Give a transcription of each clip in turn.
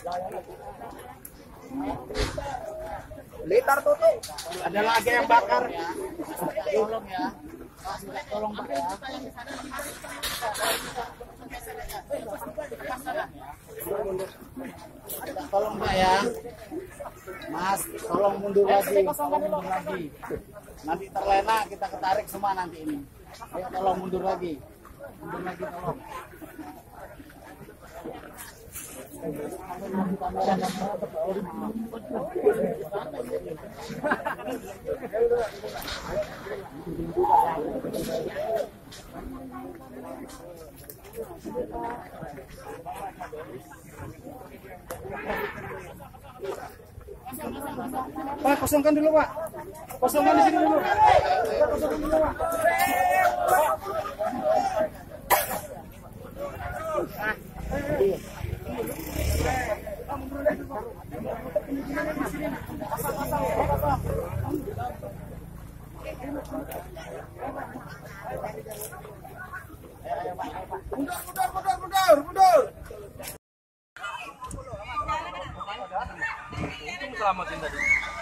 Blitar tutup. Ada lagi yang bakar. Tolong ya. Tolong Pak ya. Tolong Pak ya. Mas, tolong mundur lagi. Mundur lagi. Nanti terlena kita ketarik semua nanti ini. Ayo tolong mundur lagi. Mundur lagi tolong. Pak, kosongkan dulu, Pak. Kosongkan di sini dulu. Kosongkan dulu, Pak. Mundur. Selamatin tadi.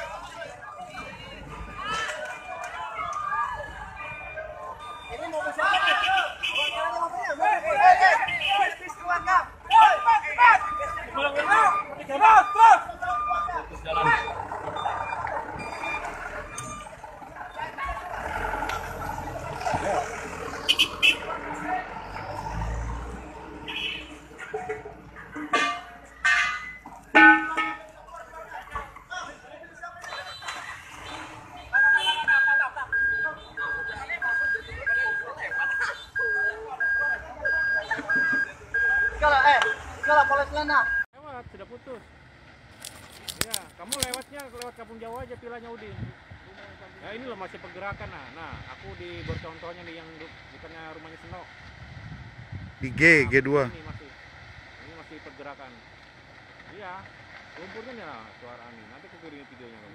Kalau poles lena. Lewat, sudah putus. Ya, kamu lewat Kampung Jawa aja pilahnya Udin. Ya ini loh masih pergerakan nah. Aku di bercontohnya nih yang bukannya rumahnya Senok. Di G2. Ini masih pergerakan. Iya, lumpurnya nih lah suara angin. Nanti aku kirim videonya kan.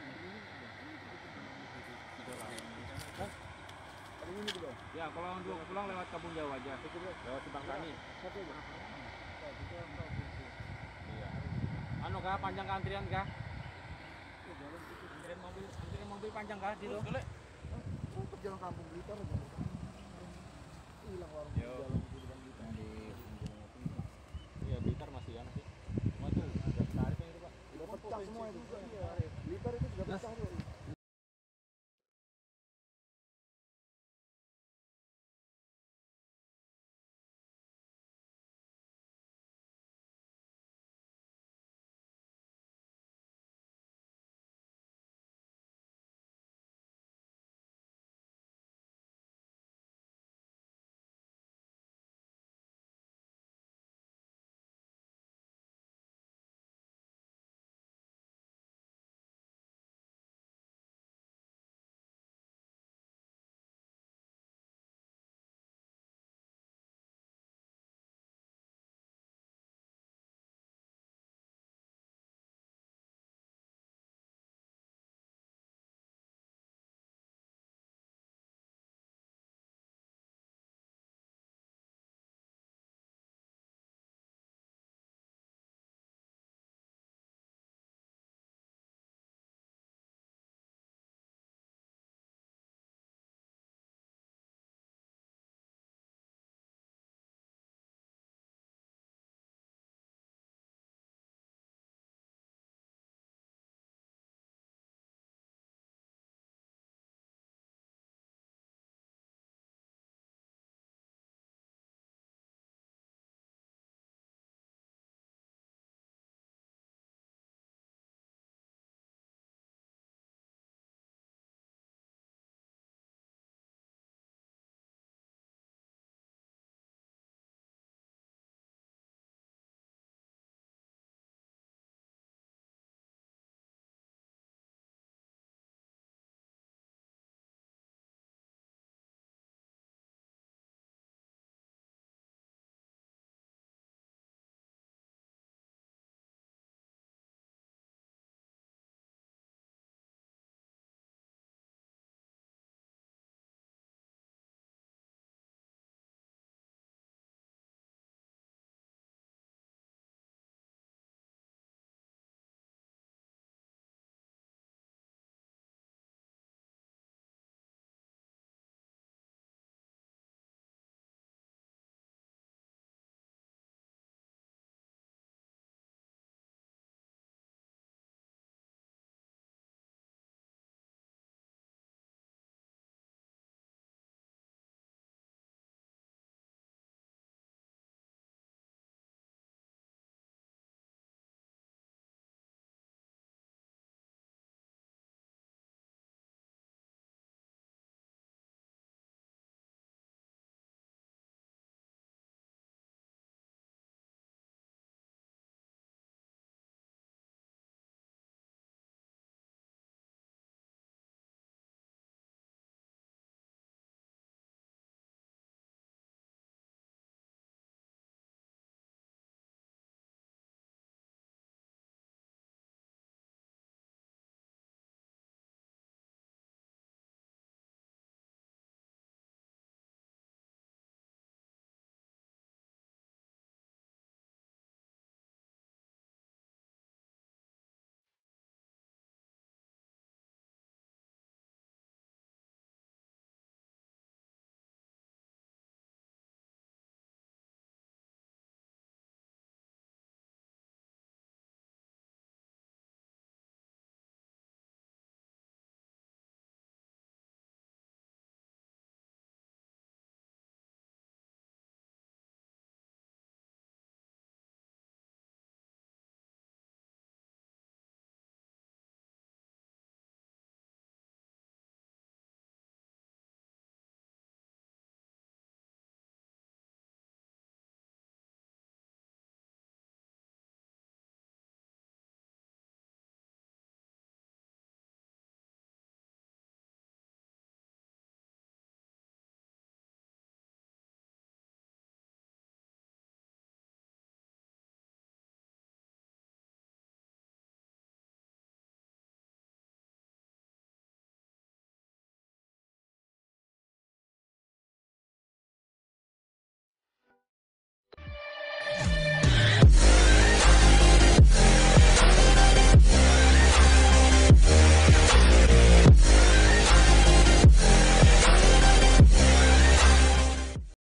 Ya, kalau untuk pulang lewat Kampung Jawa aja. Lewat Simpang Tani. Iya. Anu kah panjang ke antrian kah? Antrian mobil panjang kah di lo? Untuk jalan kampung Blitar. Hilang orang jalan.